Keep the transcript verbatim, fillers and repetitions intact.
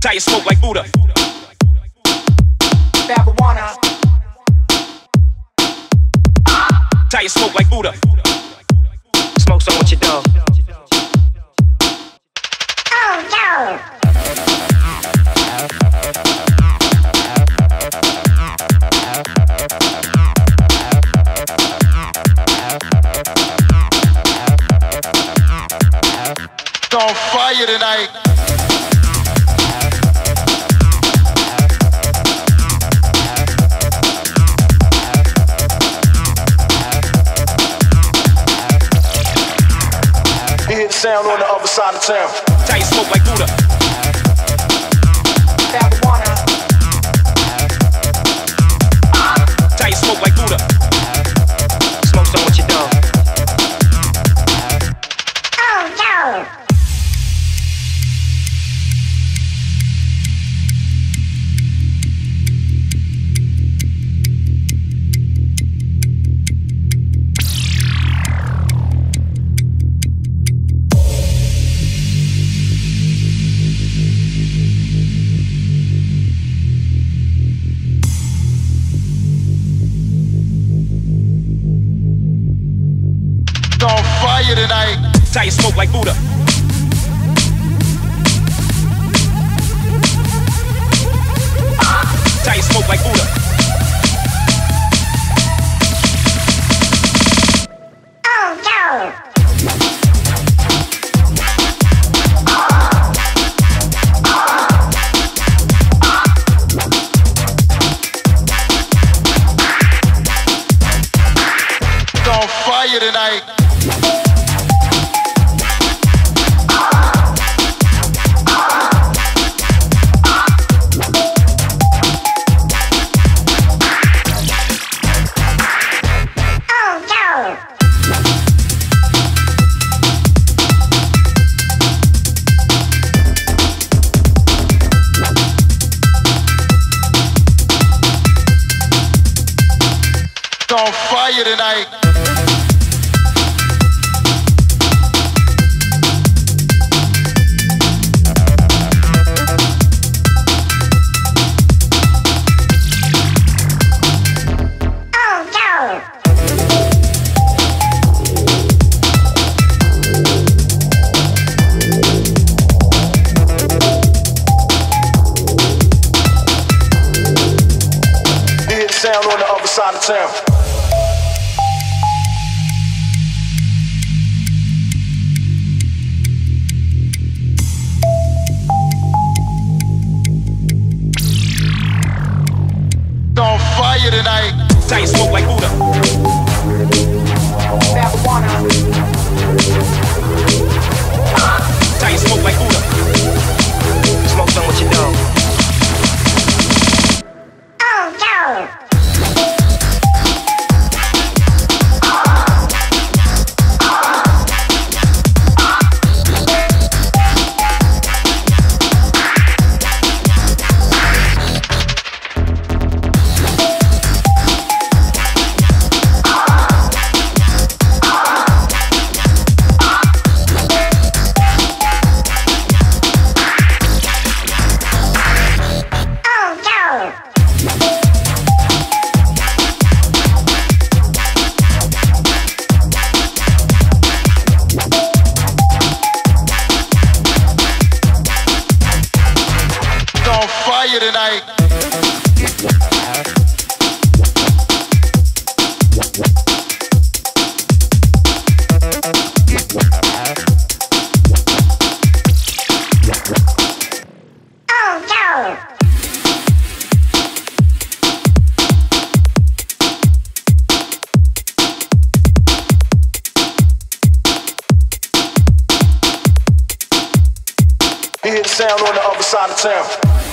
Tie your smoke like Buddha. Marijuana. Tie your smoke like Buddha. Smoke some with your dog. Oh no. On fire tonight. You hear the sound on the other side of town. Tie your smoke like Buddha. Marijuana. Tie your smoke like Buddha. Smoke some with your dog. Oh no. On fire tonight. Tie your smoke like Buddha. Tie your smoke like Buddha. Oh no. On fire tonight. Oh no. On fire tonight. Oh no. You hear the sound on the other side of town. On fire tonight. Tie your smoke like Buddha. Marijuana. Tie your smoke like Buddha. Smoke some with your dog. Oh no. Oh no. On fire tonight. Oh no. You hear the sound on the other side of town.